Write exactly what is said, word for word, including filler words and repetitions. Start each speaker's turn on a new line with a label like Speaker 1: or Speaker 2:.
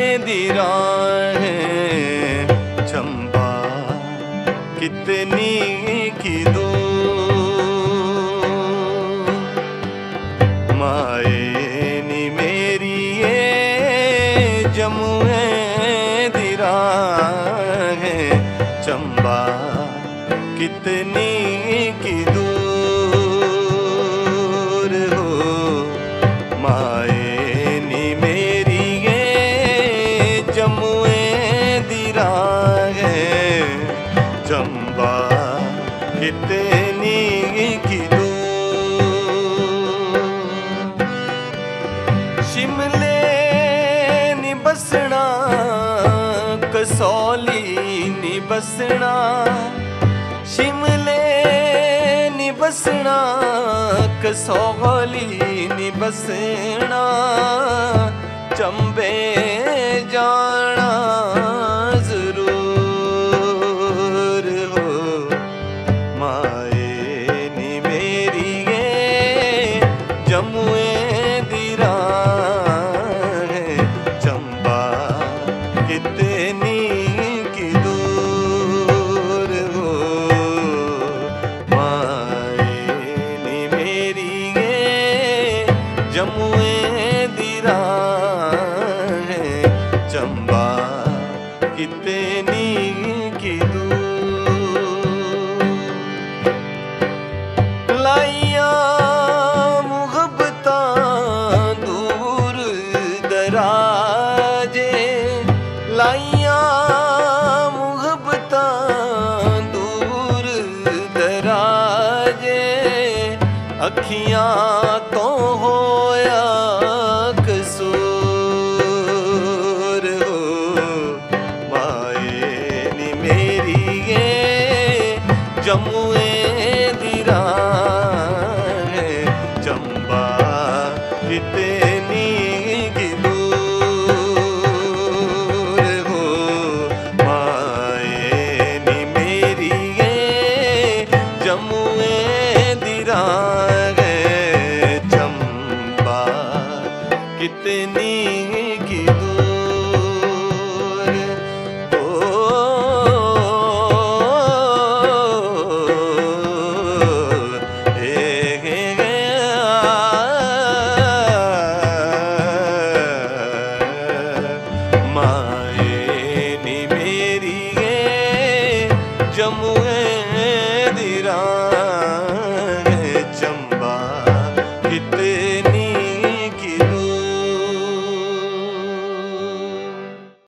Speaker 1: दी राहें चंबा कितनी की दूर, माए नी मेरी ये जमुए दी राहें चंबा कितनी की दूर हो, माए नी मेरी ये जमुए दी राहें चंबा कितनी की दूर। शिमले नी बसना कसौली नी बसना, शिमले नी बसना कसौली नी बसना, चंबे जाना जरूर हो, माए नी मेरी ये जमुए दी राहें चंबा कितनी की दूर हो, माए नी मेरी ये जमुए दी राहें चंबा कितनी की दूर। लाइया मुहब्बतां दूर दराजे, लाइया मुहब्बतां दूर दराजे, अखियां तो होया कसूर हो, माए नी मेरी ये जमुए दी राहें चंबा कितनी की दूर हो, माए नी मेरी ये जमुए दी राहें चंबा कितनी की दूर। ओ ए गे गे माए नी मेरी ये जमुए दी राहें